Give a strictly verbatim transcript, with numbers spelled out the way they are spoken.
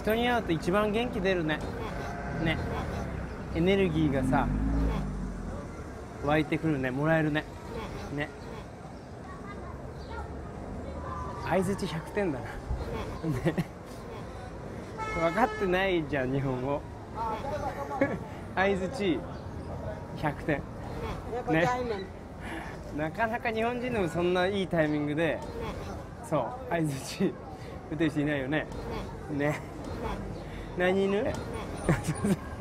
人に会うと一番元気出るね。ね。エネルギーがさ、湧いてくるね。もらえるね。ね。相づちひゃくてんだな。ね。分かってないじゃん、日本語。相づちひゃくてん。ね。なかなか日本人でもそんないいタイミングで、そう相づち打てる人いないよね。ね。何犬？